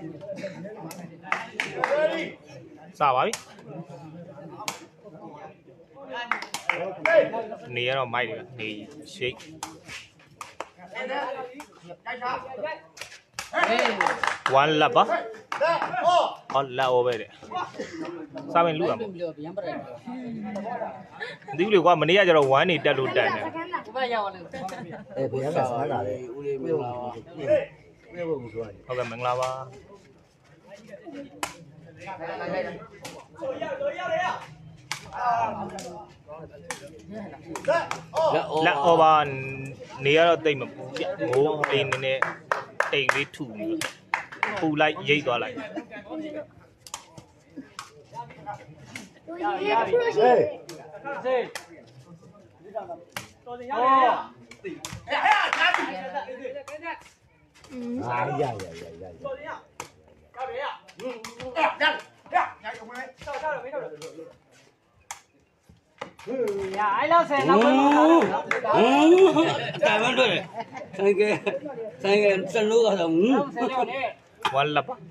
Sao vậy? Nè nó mày đi shake. One lap á? Là over đấy. Sao mình lùi đi lùi qua mình đi ra rồi one đi đã lùi đạn này. Bây giờ sao là đấy? Ok mình làm à. Là over nè nó tay mà ngủ đi nè tay đi thủ phụ lại dây qua lại. Ai lo xe nó Tại vấn đề sang cái sân lúa ở đồng One lap á.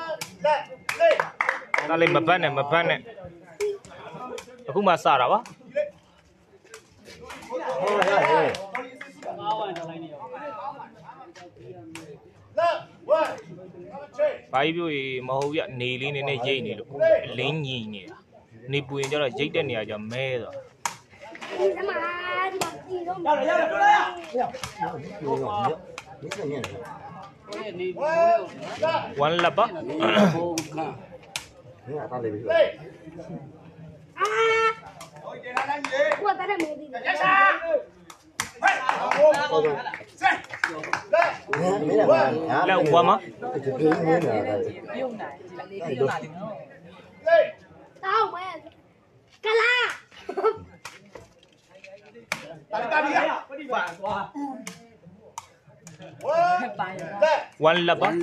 Ta lên mà ban này. Aku masak apa? Bài biểu mà hậu viện nì lên này dây nè lúc lên nhì nè, nì bùi cho là dây đến nè cho mê rồi. One lap á. Là qua mà? Tao mày Cala. One lap á.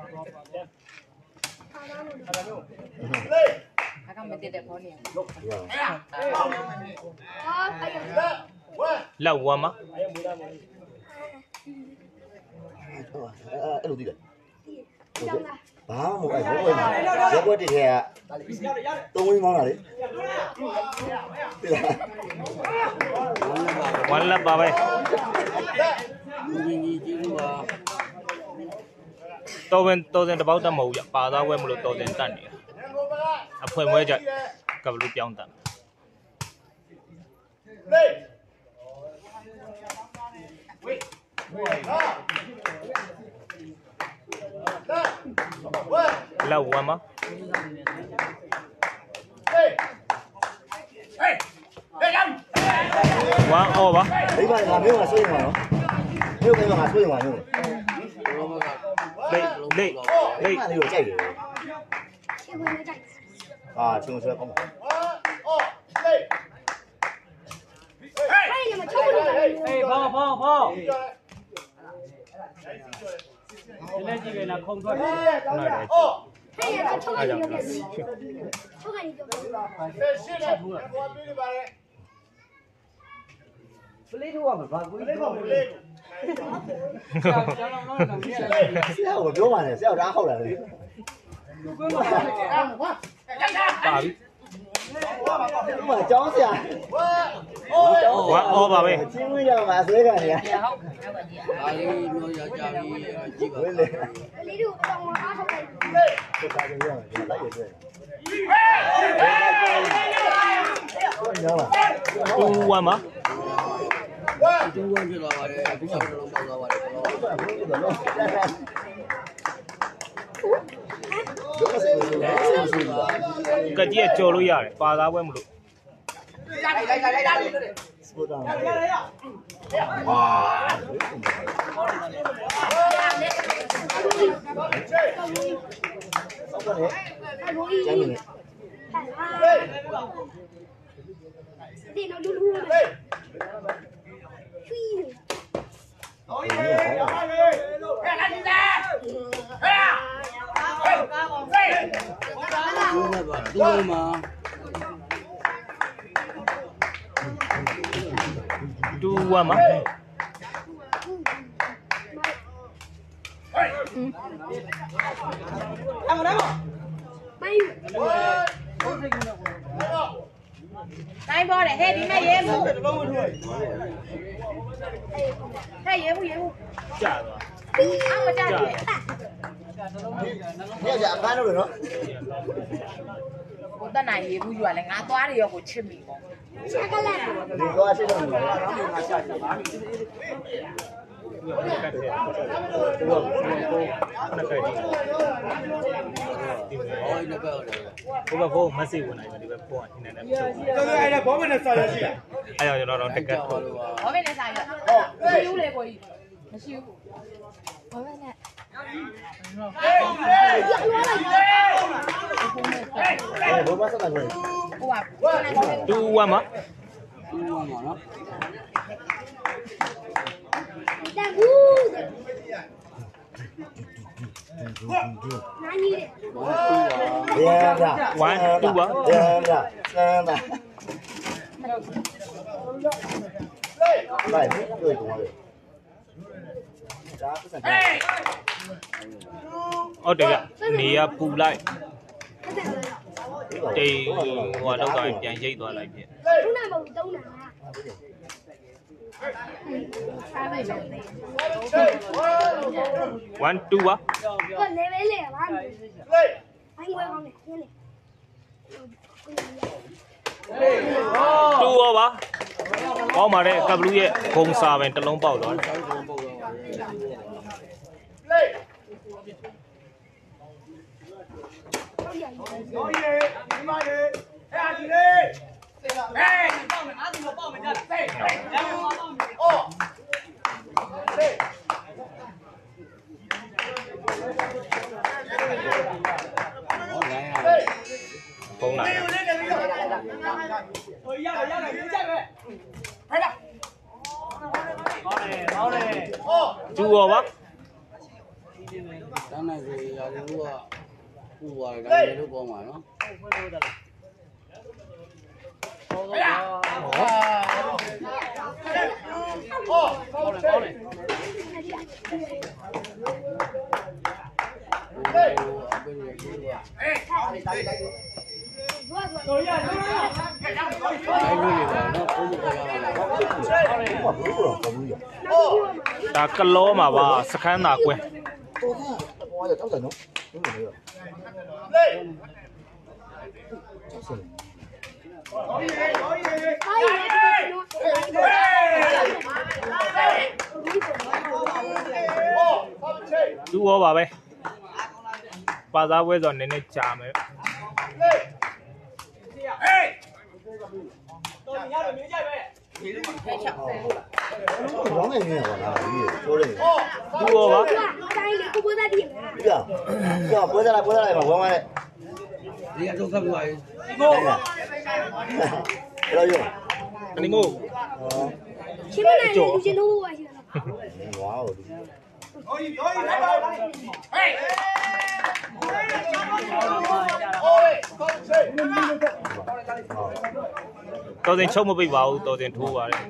Là qua mà? Đó, một cái dấu quên thì tôi mới mong là đấy. One lap ba bay. Tôi đang bảo ta màu ba ta quên một lượt tôi đang tận đi. À phải mới chạy, gặp lúc giao tận. Là qua mà? Quá ô ba? Đấy vậy là nếu mà xuôi ngoài nó, nếu cái mà xuôi ngoài rồi. Đây. Mà điều chạy. À, chưa chưa không. Ê, phô. Thế nên chỉ về là không thôi. Lấy thua mà vào lấy không lấy. Sao mà biểu mà này, sao đá không là gì? Nhưng mà chó gì à? Quá ô bà ơi. Chín mươi giờ mà dưới rồi nè. Tu qua mà? Cái gì cho lui à? Ba ra quên một lúc. Tu qua mà? တိုင်းပေါ်တယ်ဟဲ့ဒီမဲ့ရဲမှုဟဲ့ရဲမှုကြာသွားအောက်မကြဘူးညကြအခါလို့နော်ဟိုတက်နိုင်ရဲမှုယူရလဲငါသွားတယ်ရောကိုချစ်မိပေါ့ช็อกโกแลตဒီတော့ရှိတော့ကတ်တယ်သူကနှစ်ကတ်ကြီးဒီမဲ့ဘိုးမစိတ်ဝင်နိုင်တယ်ဒီဘက်ဘိုးကနည်းနည်းဖြုတ်အဲ့ဒါဘောမနဲ့စာရရှိအဲ့တော့ကျွန်တော်တော့တက်ကတ်ဘာပဲလဲစားရမရှိဘူးလေကိုကြီးမရှိဘူးဘာပဲနဲ့ဘောမဆက်တယ်ဟိုကတူဝမ်းမတကူနာနီးတယ်ရဲတာ 1 2ပါရဲတာစမ်းတာလိုက်တွေ့တော့လေဒါပတ်စံဟုတ်တယ်ဗျနေရပူလိုက်တိတ်ဟိုလောက်တော့ပြန်ရိတ်သွားလိုက်ပြခုနကမဟုတ်တုံးတာစားမယ်လို့ 1 2ပါก็เลเวลเลยอ่ะบ้านเลยไอ้งวยကောင်းတယ်ခင်းတယ်တူရောပါကောင်းပါတယ်ကပ်ဘလူးရဲ့ဂုံစာပင်တစ်လုံးပေါက်သွားတယ် ဖုန်းလာတူရောပါတန်းနိုင်ဆိုရာလူကပူသွားတယ်ဒါလည်းလို့ပေါ်မှာနော်ဒါကလောမှာပါစခန်းသာကွဲဘောရတော့တယ်နော်ဟုတ်တယ်ရောတူရောပါပဲပါသားပွဲဆိုနည်းနည်းကြာမယ်ဘောင်းနေနေပါလားဒီဆိုတယ်တူရောပါတိုင်းလေကိုပိုးသားတည်လားပြပြပွဲစားလိုက်ပါဘောင်းမနဲ့ဒီအတော့ကပ်ပြီးပါပြီရောရောအနီမို့ရှင်းမနိုင်ဘူးရှင်လို့ပါရှင်ဝါးဟိုတော်စင်ချုံမပိတ်ပါဘူးတော်စင်ထိုးပါတယ်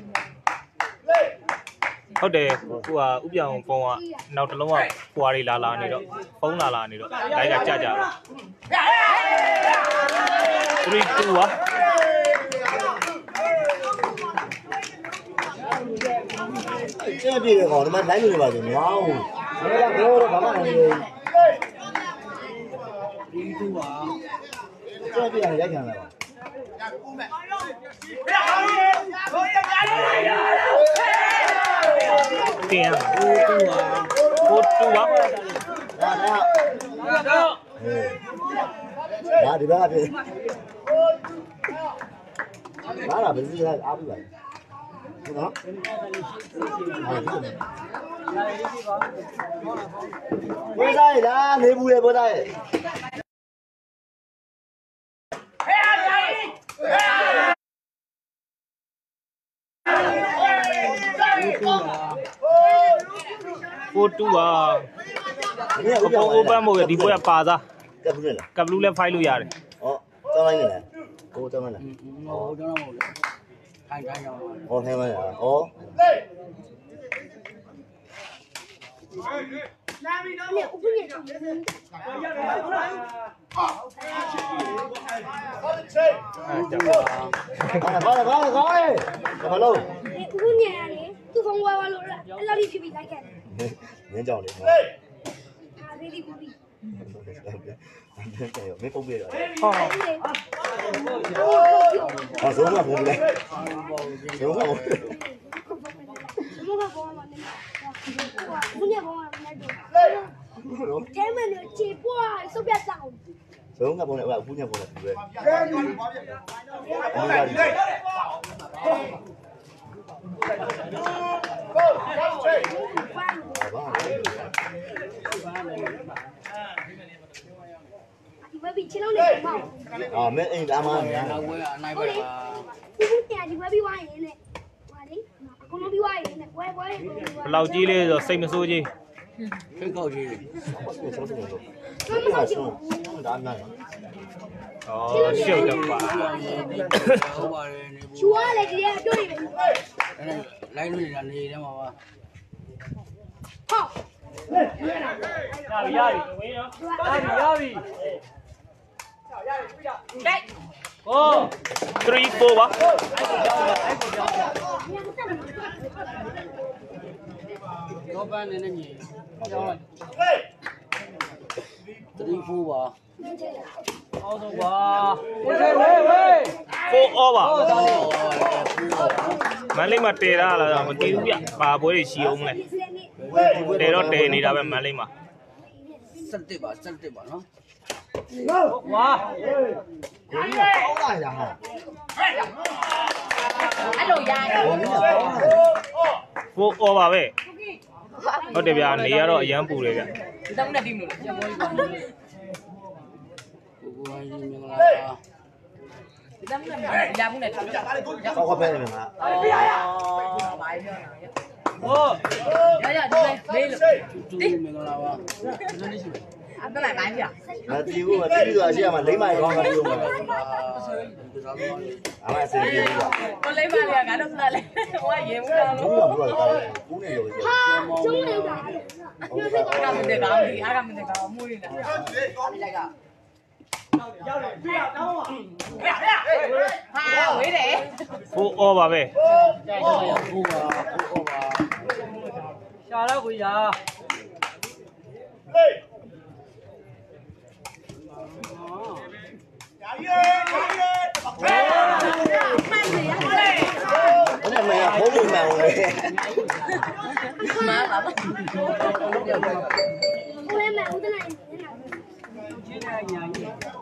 ဟုတ်တယ်ဟိုကဥပြောင်ဖုန်းကနောက်တစ်လုံးကပွားရီလာနေတော့ဖုန်းလာနေတော့လိုက်ကကြကြပါ3 2ပါကျပြည့်ရကောင်ဒီမှာလိုက်နေပါဆိုဝါးဟိုဘယ်တော့ဘာမှမလုပ်ဘူးဒီတူပါကျပြည့်ရရိုက်ခံလာပါတင်ရတူပါ 4 2ပါဒါဒီဘက်ကပြေလာလာဘယ်လိုလဲအားပြပါနော်ဘယ်သားလားနေဘူးလေဘယ်သားရဲ့ 4 2ပါဒီကဘုံ open မို့ဒီပွဲကပါသားကပ်ဘူးလေလားကပ်ဘလူးလည်း fight လို့ရတယ်ဟောတောင်းလိုက်နေလားဟိုတောင်းလိုက်လားဟိုတော့မဟုတ်လေခိုင်ခိုင်ရောဟောထဲမှာဟော你我不念就不念。 好喽。 你我不念啊你，都从我路了，老李去比赛看。 年长的。 啊，这里不比。 没封闭的。 好， 啊，什么封闭的？什么封闭？ 什么个封闭的？不念封闭的。前面的结果手表上。 什么封闭的？不念封闭的。 ဒီဘက်ပြီးချင်းလုံးလေးပေါ့မင်းအိမ်သားမများနောက်ဝဲအနိုင်ပဲပါဒီပြန်ဒီဘက်ပြီးဝိုင်းရင်နဲ့ဟာလေအကုန်လုံးပြီးဝိုင်းရင်နဲ့ပွဲဘလောက်ကြီးလဲဆိုစိတ်မဆိုးကြီးဖိတ်ခေါက်ကြီးဒါမှန်ဩရှုပ်တော့ပါဟုတ်ပါတယ်နေဘူးချူရလေဒီကပြောနေပြီလိုင်းလို့နေတာနေတယ်မှာပါဟုတ်ရပြီဝင်းနော်ရပြီတိုက်ကို 3 4ပါတော့ပန်းနေနေကြီးကျောင်းလိုက်3-4ပါအောက်ဆုံးပါဝေးဝေးဝေး 4 over မန်လေးမှာတဲတာလားမသိဘူးဗျဘာပွဲတွေရှိအောင်မလဲတဲတော့တဲနေတာပဲမန်လေးမှာ 17ပါ17ပါနော်ဝါကောင်းလာရဟာအဲ့လိုရရ 4 over ပဲဟုတ်တယ်ဗျာနေရတော့အရန်ပူတယ်ဗျဒီတော့နဲ့ပြီးမလို့ချက်ပေါ်ကြီးပါကိုကိုဟိုင်းမင်္ဂလာပါဒီတော့နဲ့ရမှုနဲ့ကောက်ပဲနေမှာဟိုရရဒီလေးလို့တူမင်္ဂလာပါအဲ့ဒါလိုက်ပြမတီးဘူးမတီးပြီးတော့အရှိရမှာလိမ့်မိုင်ကောင်းတာလို့မှာအမအစင်ပြေးပါကိုလေးပါလေငါတို့စလဲဟိုကရေမှုတော့ဘူးတော့ဘူးတော့ဘူးနေလို့ဟာကျုံးလောက်တာအားကမတဲ့ကောင်ဒီအားကမတဲ့ကောင်မှုရင်းလားလိုက်ကဟာဝေးတယ် 4 over ပဲဟုတ်ပါဟုတ်ပါရှာတော့ကိုရအဲ့ဒါမှဘုံမှန်အောင်လေမာပါပါ我也买，我在那里。 ချင်းတဲ့ညာကြီး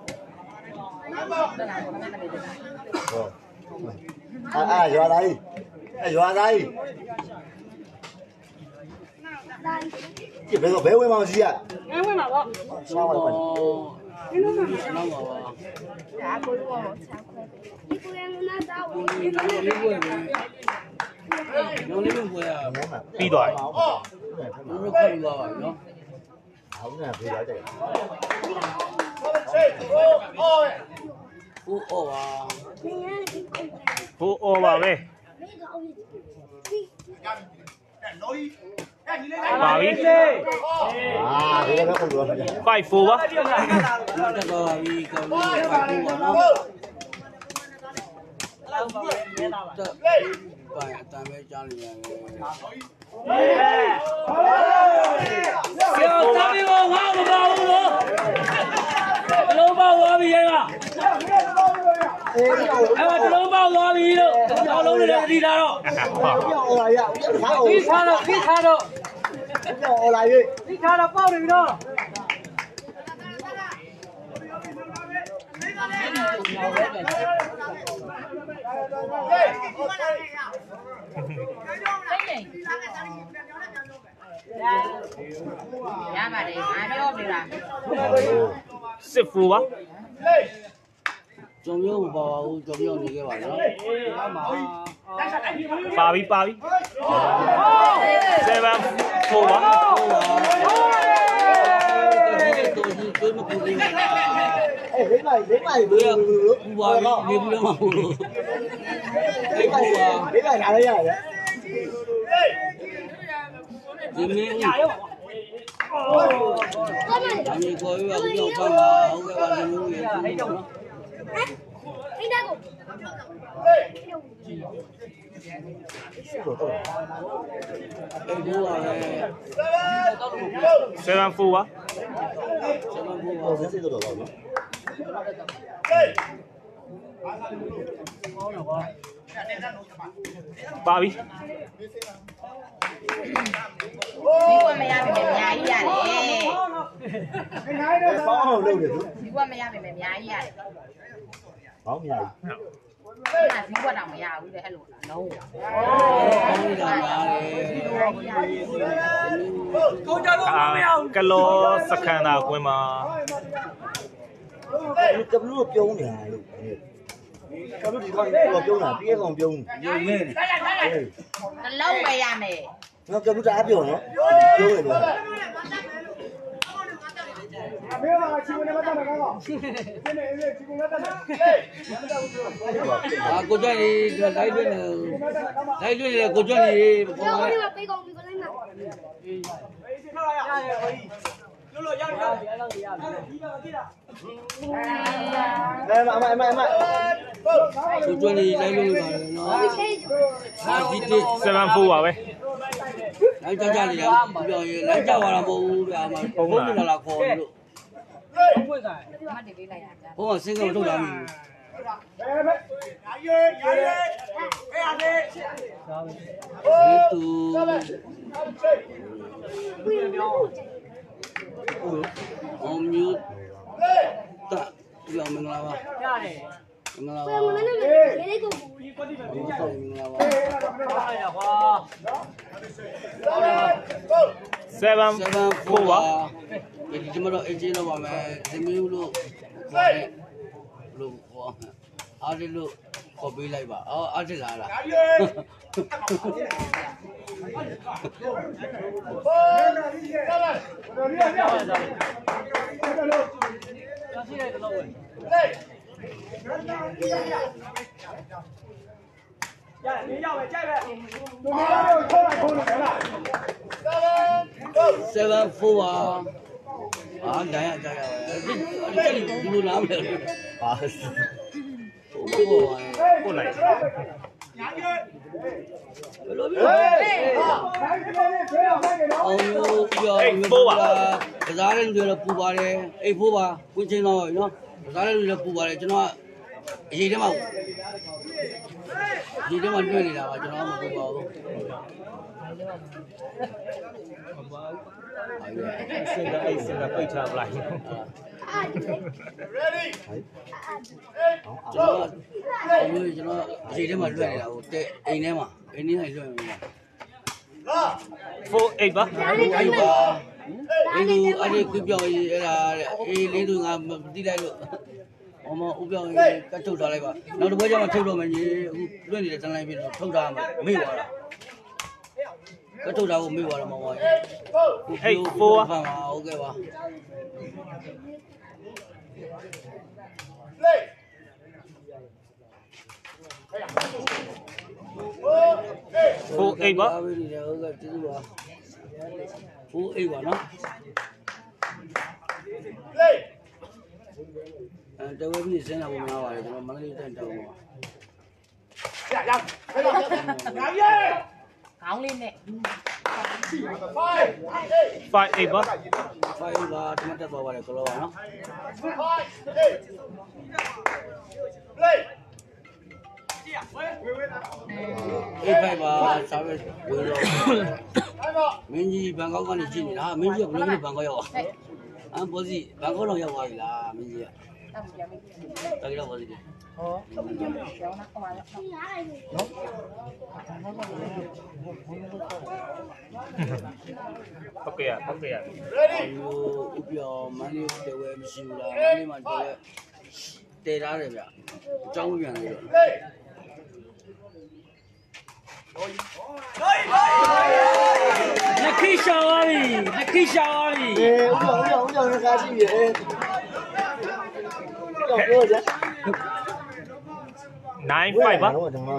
ရွာသားကြီးရွာသားကြီးဒီဘယ်ဘယ်ဝင်မှမရှိရငါဝင်မှာပေါ့ဆောင်းပါပါနောက်ပါပါဒါကိုတော့ချာခွဲ你不然我拿啥？我လေးလေးပွဲပဲလုံးလေးပွဲရပြီးသွားပြီဘူးခရီးသွားပါနော်ဟုတ်တယ်ပြေးရတယ်ဟုတ်အော်ပါ 4 over ပဲပါပြီဒီလည်းပဲပုံတော့ 5 4ပါတက်သွားပြီကောင်းပြီပါဘူးပါနော်တက်ပါအတမ်းပဲကြားနေရတယ်ကျော်သမီးကငါ့မပါဘူးလို့တလုံးပေါက်သွားပြီရဲ့ကအဲ့ဒါတလုံးပေါက်သွားပြီလို့တောင်းလုံးတွေတည်လာတော့ဟောလာရဟာဟောပြီးထားတော့ဟောလာရေးပြီးထားတော့ပေါက်နေပြီတော့ရပါတယ်ငါပြောနေတာ 6 4ပါကြုံရုံပါပါဘူးကြုံရုံနေခဲ့ပါနော်ပါပြီပါပြီ7 4ပါဟုတ်ပါတော်ကြီးတွေးမကူဘူးအဲ့ဒီမိုင်ဘူးဘူပါနေဘူးလည်းမဟုတ်ဘူးဒီမိုင်လာရရတယ်ဒီမင်း你过去要办吧，我给把这东西。 哎，大哥。 哎，不啊嘞。 7-4 ပါဟောစစ်စစ်တော့တော့နော်ပါပြီဒီကမရပြီအများကြီးရတယ်ပေါင်းအောင်လုပ်တယ်သူဒီကမရပြီအများကြီးရတယ်ပေါင်းမရဘူးဒါဒီကတော့မရဘူးလေအဲ့လိုလုံးကလောစခန်းသာကွင်းမှာကဘလူးပြုံးနေတာလို့ကဘလူးဒီကောင်ကိုပြုံးတာပြေးကောင်ပြုံးရုံနဲ့တလုံးပဲရမယ်နော်ကဘလူးတအားပြုံးနော်ပြုံးတယ်လို့ကိုကြွနေလိုက်လွှင့်နေလိုက်လွှင့်နေကိုကြွနေကျောင်းလေးမှာပေးကုန်ပြီကိုလိုက်မှာကိုကြွနေလိုက်လွှင့်နေပါနော်အာဒီတေး 7-4 ပါပဲလိုက်ကြကြနေတယ်ပြောရင်လိုက်ကြပါတော့မဟုတ်ဘူးဗျာမဟုတ်ဘူးလားခေါ်လို့မတ်တွေလေးလိုက်ရကြဟိုကစင်းကတော့ထုတ်လာပြီတူအောင်မျိုးတာပြောမင်္ဂလာပါရတယ်မင်္ဂလာဘပါယ်မှာလဲလေးကိုမင်္ဂလာပါ 7-4 ပါဒီမှာတော့အကြီးလောက်ပါမယ်သမီးလို့ခေါ်တယ်လို့ခေါ်အားတယ်လို့ခေါ်ပေးလိုက်ပါအော်အားတယ်လား7-4 ပါအားတိုင်းအကြရပါတယ်ဒီလိုလားမလဲဟာပို့လိုက်ဘယ်လိုပြောအောင်မျိုးပြောကစားတဲ့လူတွေတော့ပူပါတယ်အိတ်ဖိုးပါကွင်းချင်းတော့နော်ကစားတဲ့လူတွေလည်းပူပါတယ်ကျွန်တော်အရေးထဲမှာတွေ့နေတာပါကျွန်တော်မပူပါဘူးစင်တာပိတ်ချပလိုက်အားဒီကျွန်တော်အရေးထဲမှာလွှဲနေတာကိုတဲ့အိမ်ထဲမှာလွှဲနေတာ 4-8 ပါအဲ့ပါအဲ့ဒီကွပြောင်းရေးအဲ့ဒါအေးလေးသူငါမတိလိုက်လို့အမဥပြောင်းရေးကတ်ထုတ်ထားလိုက်ပါနောက်တစ်ပွဲကျမှထုတ်တော့မယ်ကြီးအခုလွှဲနေတဲ့တန်းလိုက်ပြီးတော့ထုတ်ထားမှာမေ့သွားတာကတ်ထုတ်တာကိုမေ့သွားတာမဟုတ်ဘူး 8-4 ပါပါဟုတ်ကဲ့ပါ 4-8 ပါဟုတ်ကဲ့ကျေးဇူးပါ4-8ပါနော်တဝဲပြီးစင်းလာဖို့များပါတယ်ကျွန်တော်မန္တလေးတက်တောင်းပါခေါင်းလေးနဲ့ 5-8 ပါ 5ပါတမတ်တက်သွားပါတယ်ကလောပါနော်5ပါစာပဲဝေတော့မင်းကြီးဘန်ကောက်ကနေကြည့်နေတာမင်းကြီးကဘယ်လိုလဲဘန်ကောက်ရောက်အမ်ဘောစီဘန်ကောက်တော့ရောက်သွားပြီလားမင်းကြီးကတောက်ပြန်ပြီတော်ကြတော့ဘောစီဟောကျောင်းနာကွာရအောင်ဟုတ်ကဲ့ဟုတ်ကဲ့ဥပြောမန္တလေးတဝဲမရှိဘူးလားမန္တလေးမှာတဝဲတည်ထားတယ်ဗျအကြောင်းပြန်လိုက်တော့လက်ခိရှာပါပြီလက်ခိရှာပါပြီအေးဦးကြောင့်ကားရှိပြီအေးပြောကြ 9-5 ပါဟုတ်တယ်မဟုတ်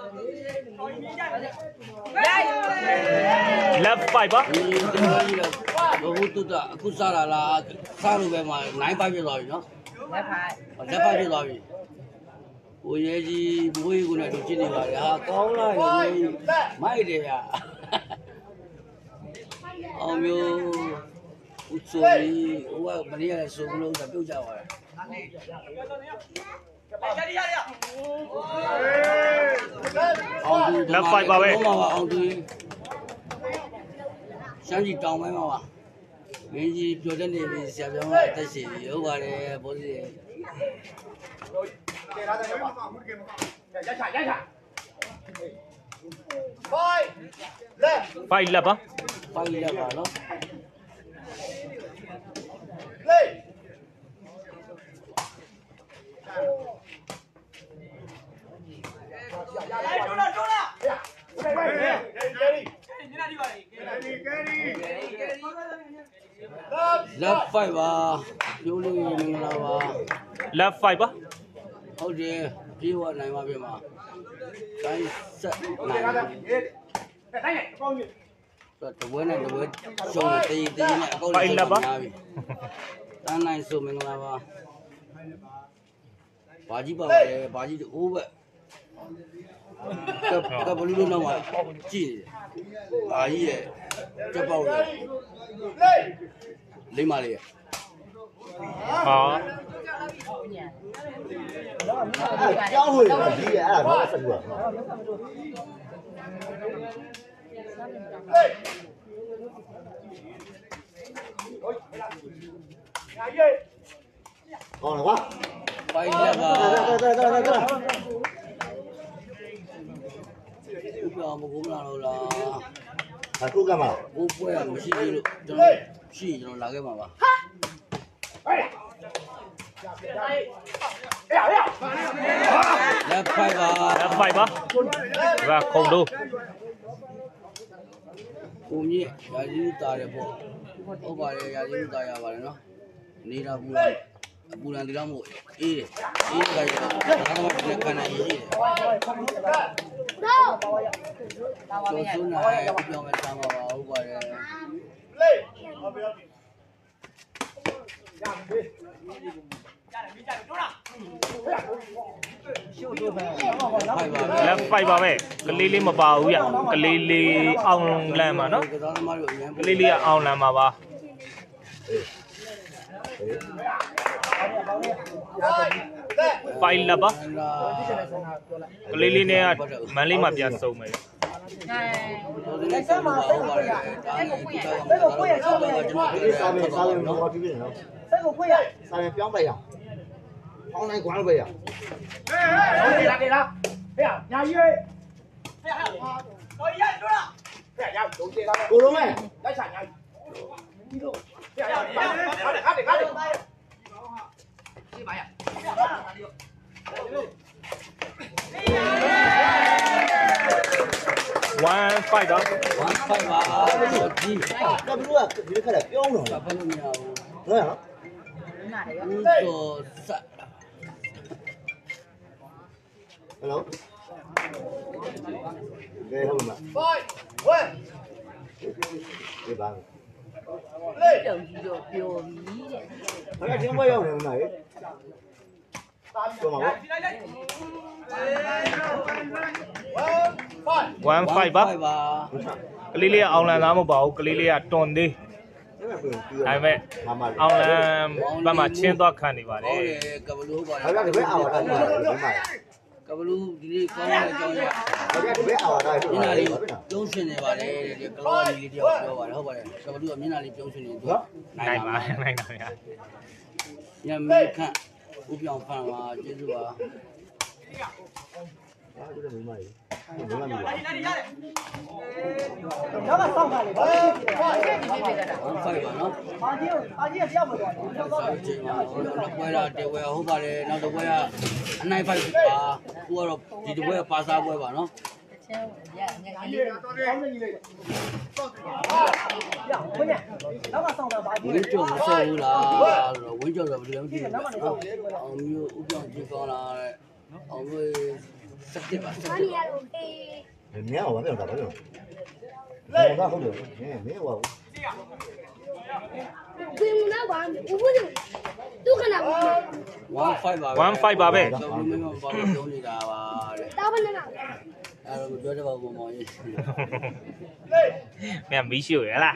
left 5 ပါဘုသူတအခုစားလာလားစားလို့ပဲမှာ9 5ပြည့်သွားပြီနော်လက်ဖိုက်ပြည့်သွားပြီဟိုရဲကြီးဘိုးကြီးကလည်းသူကြည့်နေပါလေဟာကောင်းလိုက်လို့မိုက်တယ်ဗျာအောင်မျိုးဦးစိုးကြီးဟိုကမနေ့ကလည်းဆိုမလို့ပြုတ်ကြသွားတယ် left 5ပါပဲအောင်သူရှမ်းကြီးတောင်ပိုင်းမှာပါမင်းကြီးပြောတဲ့နေပြီဆရာပြောင်းကအသက်ရှင်ဟုတ်ပါတယ်ဘိုးကြီး 5 left ပါ 5 left ပါနော်left 5ပါပြိုးလေးမင်္ဂလာပါ left 5ပါဟုတ်တယ်ပြေးဝနိုင်ပါပြင်မှာတိုင်းဆက်နိုင်တဝဲနဲ့တဝဲရှုံးတေးနဲ့အကောက်လေးရှုံးပါပြီတန်းနိုင်ဆိုမင်္ဂလာပါဘာကြီးပါပဲဘာကြီးအိုးဘက်ကဘလူးလုံးတော့ကြည့်နေဘာကြီးရဲ့တက်ပေါက်ရဲ့လိမ့်ပါလေဟာကြောက်လို့ဒီအဲ့ဒါတော့ဆက်လို့ကောင်းလားကွာ 5 left ပါပြောင်းမကုန်လာတော့လားအခုကမှဘိုးပွဲမရှိသေးလို့ကျွန်တော်ရှိကျွန်တော်လာခဲ့မှာပါ left 5ပါ left 5ပါဒါခုံတို့ကိုမြင့်ရာကြီးတာတယ်ပေါ့ဟုတ်ပါတယ်ရာကြီးတာရပါတယ်နော်နေတာဘူးအပူလန်ဒီတော့မို့အေးအေးကြိုက်တော့ဒါမှမဟုတ်ခဏရေးတယ်ကျော်စုနာရဲ့ပြောင်းမဲ့သားမှာပါဟုတ်ပါတယ် left 5ပါပဲကလေးလေးမပါဘူးရကလေးလေးအောင်လန်ပါနော်ကလေးလေးကအောင်လန်ပါပါ5 left ပါကလေးလေးနဲ့ကမန်းလေးမှာပြန်စုံမယ်လက်စမှာစိတ်ကိုဖွင့်ရစိတ်ကိုဖွင့်ရကျွန်တော်စားမယ်တော့ပြည့်နေနော်စိတ်ကိုဖွင့်ရစားမယ်ပြောင်းလိုက်ရအောင်ပေါင်းလိုက်ကွာလို့ပဲရဟေးဟေးလာဟေးညာကြီးဟေးတော်ရတို့လားဟေးရဒုံးကျေလာကိုလုံးမဲလက်ချညာကြီးတို့ဟေးရခါတယ်ရှိပါရ 1 5ပါ 1 5ပါဒီကဘလူးကဒီခါလည်းပြောင်းတော့ဘာလို့မရဘူးဟုတ်ရနော်ဦးတော်ဆက် Hello ကဲဟုတ်မှာ 5 1 ဒီပါပြုံကြီးတော့ပြောပြီးတဲ့ဘာကချင်းမရောက်နေမှာလေပြောမှာပေါ့ 1 5ပါကလေးလေးကအောင်လန်သားမဟုတ်ပါဘူးကလေးလေးကတွန်သေးဒါပေမဲ့အောင်လန်ဘက်မှာချင်းသွားခံနေပါတယ်ဟုတ်တယ်ကဘလူးပါဘာကဒီဘက်အာဝါဒမှာဒီမှာကဘလူးဒီနေ့ကောင်းတဲ့အကြောင်းရဘာကဒီဘက်အာဝါဒမျက်နှာလေးပြုံးရှင်နေပါတယ်ဒီကလောလေးတယောက်ပြောပါတယ်ဟုတ်ပါတယ်ကဘလူးကမျက်နှာလေးပြုံးရှင်နေသူနိုင်ပါဗျာညမေခန့်ဦးပြောင်ဖန်ပါကျေးဇူးပါဒီလိုမျိုးမလေးဘယ်မှာလဲတော့ဆောက်ပါလေဘာဖြစ်ဖြစ်ဖိုက်ပါနော်အာကြီးကကြောက်မသွားဘူးတော့တော့ချိန်ပါတော့ပွဲလာတေဝဲဟုတ်ပါတယ်နောက်တစ်ပွဲကအနိုင်ဖိုက်ပါသူကတော့ဒီတစ်ပွဲကပါစားပွဲပါနော်ရငယ်ကြီးတော်တယ်ကောင်းနေကြီးလေးရခွင့်ရတော့ဆောက်တာဘာကြီးဝင်းကျော်မဆောက်ဘူးလားဝင်းကျော်ဆိုဘယ်လိုလဲမသိဘူးအောင်မျိုးဥပြောင်းကြည့်ကောင်းလားအောင်မျိုး 17ပါ哪里呀？ 没有吧？没有啥，没有。我那后头，没有啊。 不用那玩，我不就都跟他玩。 15ပါပဲ 15ပါပဲကျွန်တော်မင်းမပါလို့ပြောနေတာပါတဲ့打不能啊。 အဲ့တော့ပြောတဲ့ဘာမောင်ကြီးမင်းမီးရှို့ရလား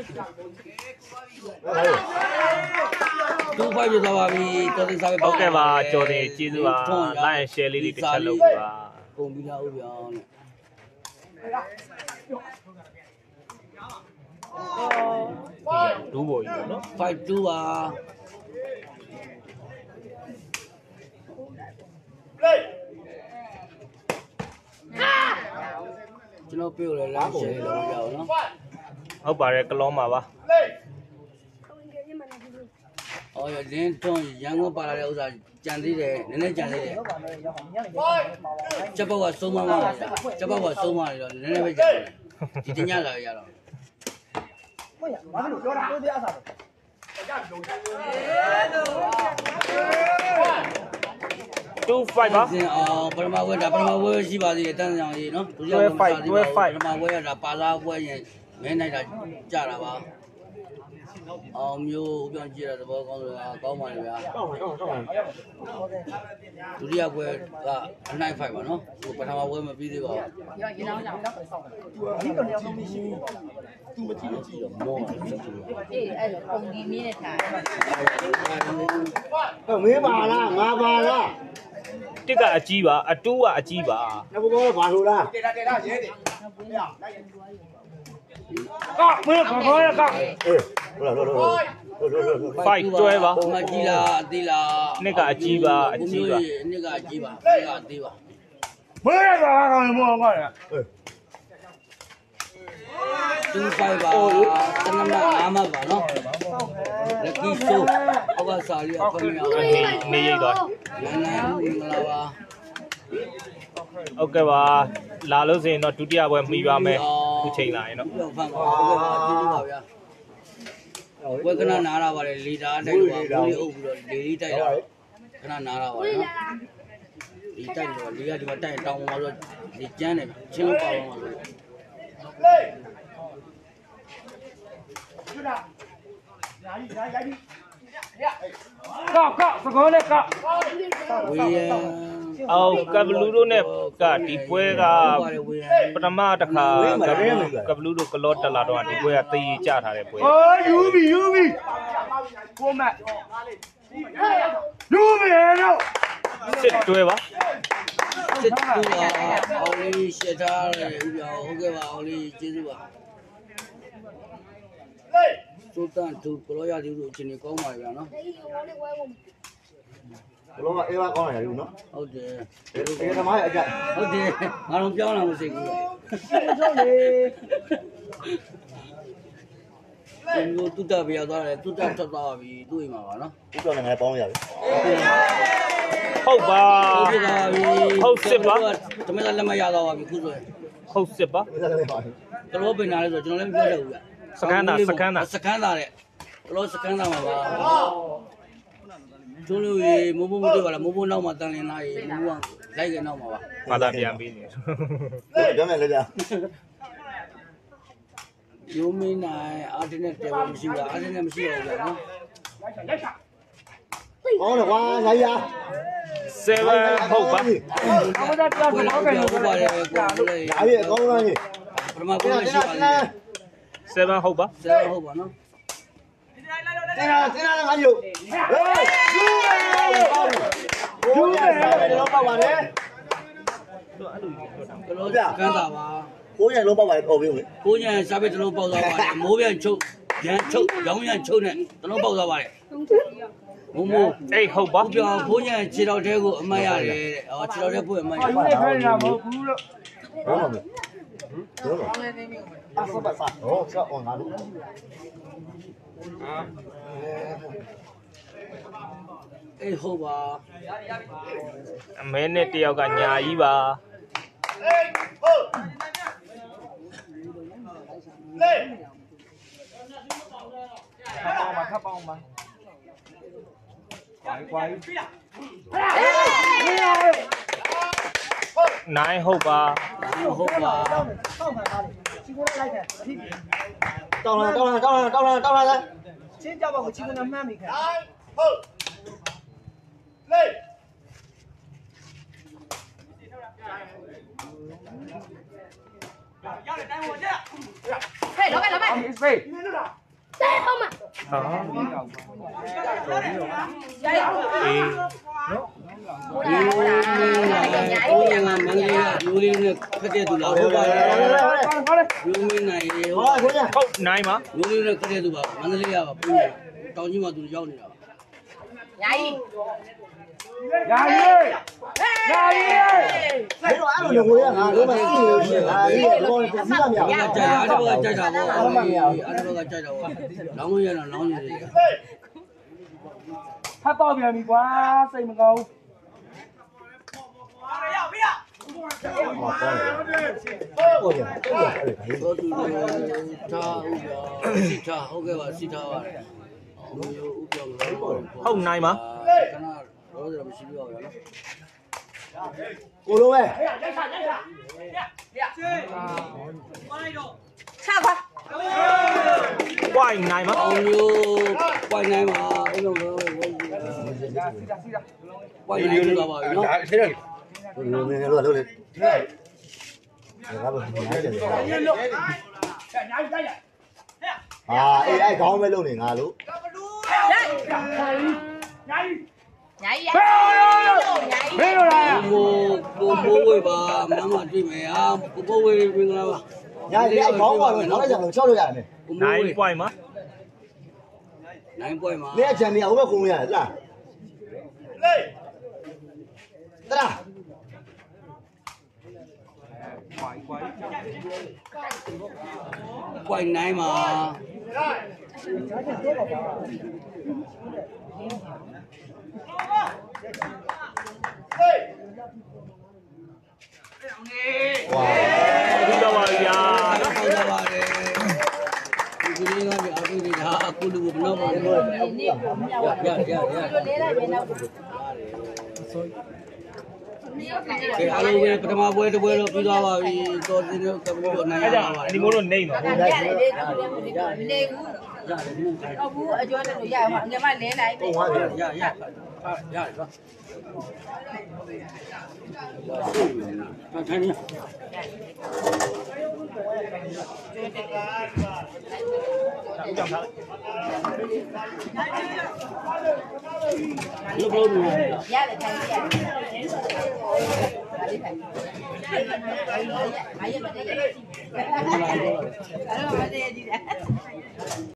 2 5ပြသွားပါပြီတော်တင်စားပဲဟုတ်ကဲ့ပါကြော်တင်ကျေးဇူးပါ like and share လေးတွေတစ်ချက်လုပ်ပါကုန်ပြီးသားဥပြောင်းတဲ့ဒူးပေါ်ကြီးပေါ့နော် 5-2ပါကျွန်တော်ပြောလဲလားရှယ်လို့ရအောင်နော်ဟုတ်ပါတယ်ကလောမှာပါအော်ရလင်းတွန်းရန်ကုန်ပါလာတဲ့ဥစ္စာကြံသေးတယ်နည်းနည်းကြံသေးတယ်ချက်ပေါက်ကစုံမမှာချက်ပေါက်ကစုံမနေတော့နည်းနည်းပဲကြံတယ်ဒီတညလာရတော့ဘာလို့ပြောတာကိုတရားစား 2 5ပါစင်အောင်ပထမဝဲဒါပထမဝဲရှိပါသေးတယ်တန်းဆောင်ကြီးနော်ဒုတိယဝဲပထမဝဲကဒါပါလာဝဲရင်မဲနိုင်တာကြတာပါအောင်မျိုးဥပြောင်းကြည့်ရတဲ့ဘောကောင်းဆိုတာကောင်းပါလေဗျာဒုတိယဝဲကအနိုင်ဖိုက်ပါနော်ဟိုပထမဝဲမပြီးသေးပါဘူးရောရင်အောင်အောင်ဒီတော့လည်းမရှိဘူးသူမကြည့်လို့ကြည့်တော့မောအေးအဲ့လိုပုံဒီမင်းနဲ့ထား没把啦，俺把啦， တစ်ကအကြီးပါအတူကအကြီးပါ那不给我把手了。 တေတာရဲတယ်ကောမင်းခေါ်ရကော哎， 5 12ပါမကြီးလားအသေးလားနှစ်ကအကြီးပါအကြီးပါနှစ်ကအကြီးပါနှစ်ကအသေးပါမင်းရတာကောင်းမောကောရ 2 5ပါတနမ5မှတ်ပါနော်လက်ကီဆိုဟောကစာရီအခွင့်အရေးနေရိတ်သွားမင်္ဂလာပါဟုတ်ကဲ့ပါလာလို့ဆိုရင်တော့ဒုတိယပွဲမှီပါမယ်ခုချိန်လာရင်တော့ပြောဖန်ပါဟုတ်ကဲ့ပါကျေးဇူးပါဗျာဝက်ကနာနားရပါတယ်လီတာတိုက်တော့ဘူးလေးအုပ်ပြီးတော့လေလေးတိုက်တာခဏနားရပါတယ်နော်ဒီတိုက်တော့လီကဒီမှာတိုက်တောင်းမှာဆိုဒီကျန်းတယ်ချင်းလို့ပါအောင်ပါဆိုကောစကောနဲ့ကောဝေးရန်အော်ကဘလူးတို့နဲ့ကဒီပွဲကဝေးရန်ပထမတစ်ခါကဘလူးတို့ကလော့တက်လာတော့ဒီပွဲကတေးကြထားတဲ့ပွဲအိုးယူပြီကိုမတ်ယူပြီတော့စစ်တွဲပါစစ်တူပါအောင်လေးရှက်ထားတယ်ဥပြောင်းဟုတ်ကဲ့ပါအောင်လေးကျေးဇူးပါစိုးတန်သူကလောရဒီလိုအချိန်ကြီးကောင်းပါလေဗျာနော်ဘလုံးကအေးပါကောင်းရတယ်နော်ဟုတ်တယ်ဒီကသမားရဲ့အကြိုက်ဟုတ်တယ်ငါတို့ပြောင်းလာမစိတ်ဘူးဆုံးလေဒီလိုတုတ္တပြရသွားတယ်တုတ္တထွက်သွားပြီသူ့အိမ်မှာပါနော်ဥပဒေနဲ့ပေါင်းရပြီဟုတ်ပါဟုတ်ပြီလားပြီဟုတ်စစ်ပါတမန်လက်မရတော့ပါပြီခုဆိုရင်ဟုတ်စစ်ပါဥပဒေနဲ့ပါကလောပင်နာလဲဆိုကျွန်တော်လည်းမပြောတတ်ဘူးဗျစကန်တာစကန်တာတဲ့ကလောစကန်တာမှာပါတို့လူရေမိုးမိုးမတွေ့ပါလားမိုးမိုးနောက်မှာတန်လင်းလာရေမိုးကလိုက်ကြနောက်မှာပါဘာသာပြန်ပြီးနေပြောမယ်လေကြာရိုးမင်းနိုင်အာတင်နဲ့တယ်မရှိဘူးလားအာတင်နဲ့မရှိတော့ဘူးဗျနော်ကောင်းတယ်ကွာငါရ 7ဟုတ်ပါအမသားပြောတော့ကောင်းတယ်ဟုတ်ပါတယ်ကိုလေဒါကြီးအကောင်းလားကြီးပထမကိုရှိပါလေ 7ဟုတ်ပါဆရာဟုတ်ပါနော်တင်လာငါယူဟေးယူမယ်တော့ပါပါတယ်ကလောကန်တာပါကိုရလုံးပါပါတယ်ပေါ်ပြီလေကိုညံစားပဲတလုံးပေါက်သွားပါတယ်မိုးပြန်ချုပ်ရန်ချုပ်ရောင်းရန်ချုပ်နဲ့တလုံးပေါက်သွားပါတယ်မိုးမိုး 8ဟုတ်ပါပြောင်းကိုညံခြေတော်တဲကိုအမတ်ရတယ်တဲ့အော်ခြေတော်တဲကိုအမတ်ရယူနေခိုင်းတာမဟုတ်ဘူးလို့ဟုတ်ပါမယ်ဟုတ်ပါအဆောပါစားဟောဆောအောင်ငါတို့အေးဟုတ်ပါအမဲနဲ့တယောက်ကညာကြီးပါထပ်ပေါင်းပါကွာ 9ဟုတ်ပါဟုတ်ပါတောင်းခံပါလေချီကိုလိုက်တယ်အဖြစ်တောင်းလာချင်းကြောက်ပါကိုချီကိုမှန်းမိခဲ့ဟုတ်လေဟဲ့လောကလောက space တဲဟောမဟာရိုက်အေးကိုရံကမန္တလေးကရိုးလေးနဲ့ခက်တဲ့သူလားဟုတ်ပါရဲ့ဟောလေရိုးမင်းနိုင်ရေဟောဟောကိုရဟုတ်9ပါရိုးလေးနဲ့ခက်တဲ့သူပါမန္တလေးကပါပြင်းတောင်ကြီးမှာသူရောက်နေတာပါညာကြီးယာရီယာရီဘယ်တော့အဲ့လိုကိုရငါတို့မသိလို့ရှိရင်ငါဒီတော့ပြစီရမြောက်ကြိုက်အားတော့ကြိုက်တာပေါ့အားတော့ကြိုက်တာပေါ့လောင်းလို့ရတော့လောင်းနေတယ်ဖတ်တော့ပြန်ပြီကွာစိတ်မကောင်းဟုတ်တယ်ဟုတ်တယ်တော့သူထားဦးပါစီထားဟုတ်ကဲ့ပါစီထားပါတယ်ဟိုမျိုးဥပြောလို့ဟုတ်9ပါခဏတော့တော့မရှိဘူးပါဗျာနော်ကိုလိုပဲချပါ point 9ပါအောင်မျိုးပွိုင်နိုင်ပါအဲ့လိုမျိုး ပွိုင်နိုင်လို့ပါပြီနော်လိုနေလို့လို့လေငါဘာညာတယ်ဟာအဲ့ခေါင်းပဲလုံနေငါလို့ညာကြီးညာကြီးမေးလို့လားကိုဝေးပါမမတွေ့မယ်ဟာကိုဝေးမင်္ဂလာပါညာဒီအဲ့ခေါင်းပါတော့နောက်လိုက်ကြလို့ချောက်လို့ရတယ် 9 point ပါ 9 point မှာနေအချန်နေဟိုဘက်ခုံလို့ရတယ်လားတရာ point 9မှာဝါဒီတော့ပါဗျာဟုတ်ကြပါတယ်ဒီကလေးကလည်းအခုဒီဟာအခုလူဘယ်တော့မှမလုပ်ဘူးနေကိုမြောက်ပါရလို့လဲလိုက်မယ်နောက်ကဲအားလုံးပဲပထမပွဲတစ်ပွဲတော့ပြီးသွားပါပြီတော်တင်တော့ကပြီးတော့နိုင်ရအဲ့ဒါပါပါဒီမို့လို့နေပါရတယ်လေမနေဘူးဟုတ်ဘူးအကျော်နဲ့လို့ရအောင်ငါမလဲလိုက်ပုံသွားပြီရတယ်ပါထိုင်နေဦးကြောင့်ထားရုပ်လို့နေရတယ်ထိုင်ရတယ်အဲ့ဒီထိုင်အားရမတည်းအဲ့တော့မတည်းဒီလား